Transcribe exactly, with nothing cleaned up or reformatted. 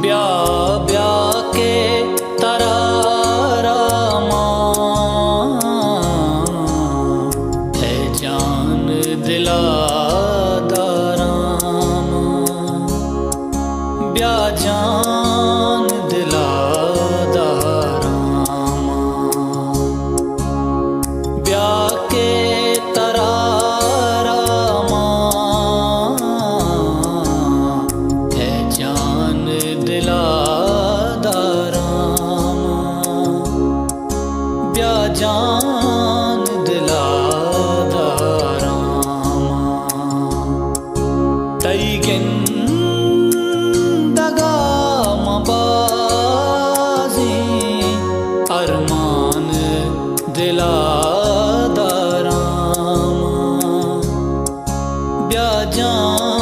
ब्या ब्या के तरारामा है जान दिला दारामा। ब्या जान दिला दारामा ब्या के तरारामा है जान दिला दारामा। ब्या जान दिला दारामा तैगिन दगा मबाजी अरमान दिला दारामा। ब्या जान